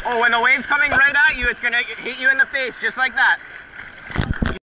Oh, when the wave's coming right at you, it's gonna hit you in the face, just like that.